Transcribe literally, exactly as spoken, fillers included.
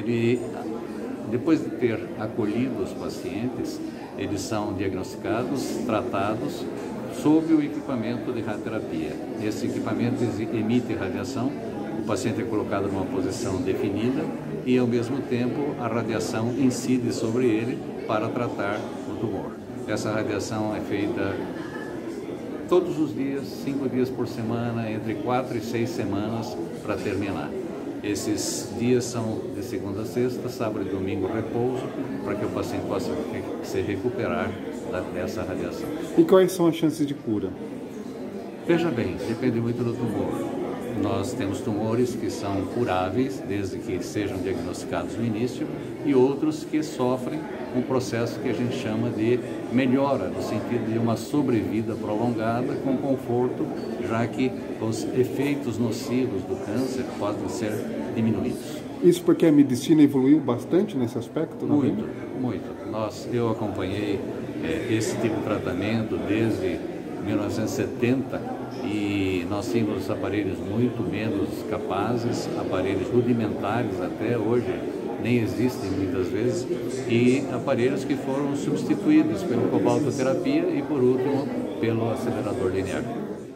ele, depois de ter acolhido os pacientes, eles são diagnosticados, tratados sob o equipamento de radioterapia. Esse equipamento emite radiação, o paciente é colocado numa posição definida e, ao mesmo tempo, a radiação incide sobre ele para tratar o tumor. Essa radiação é feita todos os dias, cinco dias por semana, entre quatro e seis semanas para terminar. Esses dias são de segunda a sexta, sábado e domingo repouso, para que o paciente possa se recuperar dessa radiação. E quais são as chances de cura? Veja bem, depende muito do tumor. Nós temos tumores que são curáveis, desde que sejam diagnosticados no início, e outros que sofrem um processo que a gente chama de melhora, no sentido de uma sobrevida prolongada com conforto, já que os efeitos nocivos do câncer podem ser diminuídos. Isso porque a medicina evoluiu bastante nesse aspecto? Muito, muito. Nós, eu acompanhei é, esse tipo de tratamento desde mil novecentos e setenta e nós tínhamos aparelhos muito menos capazes, aparelhos rudimentares até hoje, nem existem muitas vezes, e aparelhos que foram substituídos pela cobaltoterapia e, por último, pelo acelerador linear.